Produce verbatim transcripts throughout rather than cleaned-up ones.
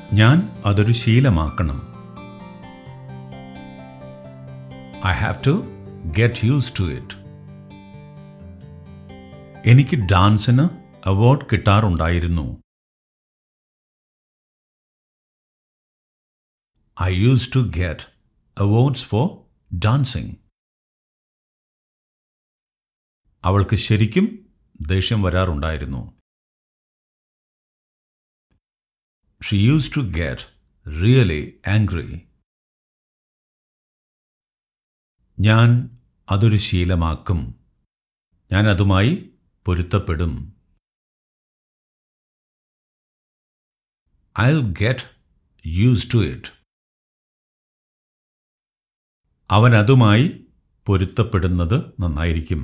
ഞാൻ അതൊരു ശീലമാക്കണം. I have to get used to it. എനിക്ക് ഡാൻസിന് അവാർഡ് കിട്ടാറുണ്ടായിരുന്നു. I used to get awards for dancing. അവൾക്ക് ശരിക്കും ദേഷ്യം വരാറുണ്ടായിരുന്നു. She used to get really angry. ഞാൻ അതൊരു ശീലമാക്കും. ഞാൻ അതുമായി പൊരുത്തപ്പെടും. I'll get used to it. അവൻ അതുമായി പൊരുത്തപ്പെടുന്നത് നന്നായിരിക്കും.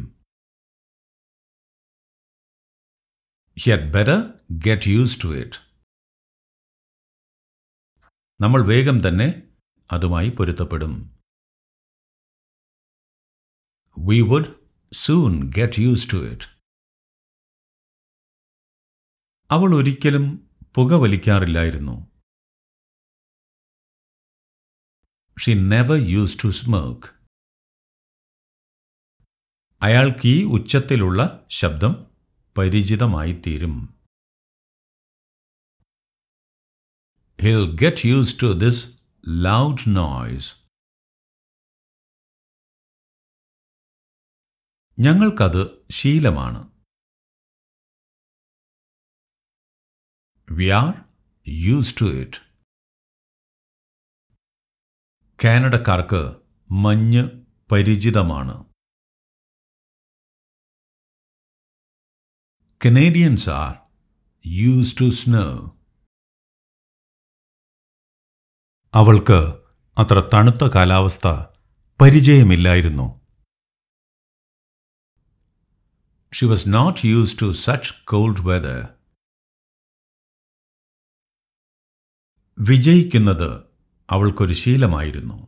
He had better get used to it. നമ്മൾ വേഗം തന്നെ അതുമായി പൊരുത്തപ്പെടും. We would soon get used to it. അവൾ ഒരിക്കലും പുകവലിക്കാറില്ലായിരുന്നു. She never used to smoke. അയാൾക്ക് ഈ ഉച്ചത്തിലുള്ള ശബ്ദം പരിചിതമായി തീരും. He'll get used to this loud noise. ഞങ്ങൾക്കത് ശീലമാണ്. We are used to it. കാനഡക്കാർക്ക് മഞ്ഞ് പരിചിതമാണ്. Canadians are used to snow. അവൾക്ക് അത്ര തണുത്ത കാലാവസ്ഥ പരിചയമില്ലായിരുന്നു. She was not used to such cold weather. വിജയിക്കുന്നത് അവൾക്കൊരു ശീലമായിരുന്നു.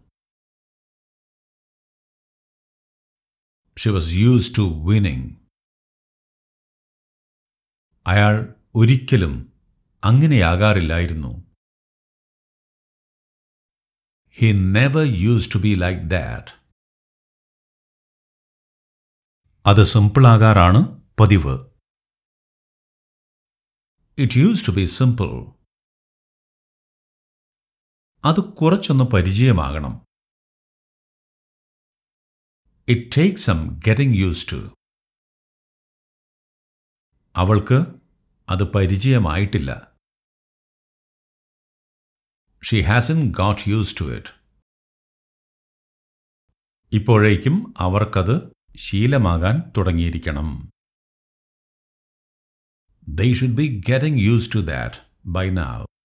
She was used to winning. അയാൾ ഒരിക്കലും അങ്ങനെയാകാറില്ലായിരുന്നു. He never used to be like that. അത് സിമ്പിളാകാറാണ് പതിവ്. It used to be simple. അത് കുറച്ചൊന്ന് പരിചയമാകണം. It takes some getting used to. അവൾക്ക് അത് പരിചയമായിട്ടില്ല. She hasn't got used to it. ഇപ്പോഴേക്കും അവർക്കത് ശീലമാകാൻ തുടങ്ങിയിരിക്കണം. They should be getting used to that by now.